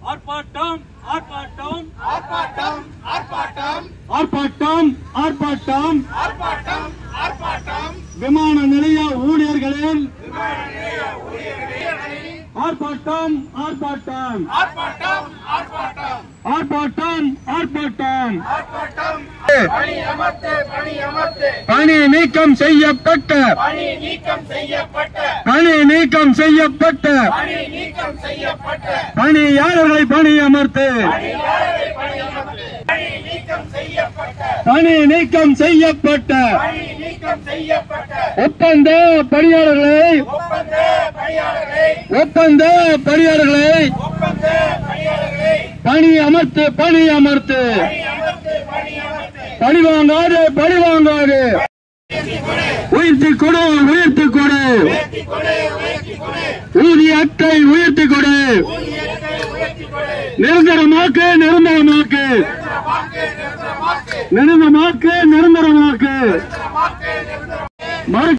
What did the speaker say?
ஆர்ப்பாட்டம் ஆர்ப்பாட்டம் ஆர்ப்பாட்டம் ஆர்ப்பாட்டம் ஆர்ப்பாட்டம் ஆர்ப்பாட்டம் ஆர்ப்பாட்டம் ஆர்ப்பாட்டம் விமான நிலைய ஊழியர்களின் ஆர்ப்பாட்டம் ஆர்ப்பாட்டம் ஆர்ப்பாட்டம் ஆர்ப்பாட்டம் ஆர்ப்பாட்டம் ஆர்ப்பாட்டம் ஆர்ப்பாட்டம் பணி அமர்த்து பணி அமர்த்து பணி நீக்கம் செய்யப்பட்ட பணி நீக்கம் செய்யப்பட்ட பணி நீக்கம் செய்யப்பட்ட பணி நீக்கம் செய்யப்பட்ட பணியாளர்களை பணி அமர்த்து பணியாளரை பணி அமர்த்து பணி நீக்கம் செய்யப்பட்ட பணி நீக்கம் செய்யப்பட்ட பணி நீக்கம் செய்யப்பட்ட ஒப்பந்த பணியாளர்களை ஒப்பந்த பணியாளர்களை ஒப்பந்த பணியாளர்களை ஒப்பந்த பணியாளர்களை பணி அமர்த்து பணி அமர்த்து பணி அமர்த்து பணி அமர்த்து பழி வாங்காது பழி வாங்காது உயர்த்தி கொடு உயர்த்தி கொடு உயர்த்தி கொடு உயர்த்தி கொடு ஊதியத்தை உயர்த்தி கொடு ஊதியத்தை உயர்த்தி கொடு நிரந்தரமாக்கு நிரந்தரமாக்கு நிரந்தரமாக்கு நிரந்தரமாக்கு நிரந்தரமாக்கு நிரந்தரமாக்கு நிரந்தரமாக்கு நிரந்தரமாக்கு மறு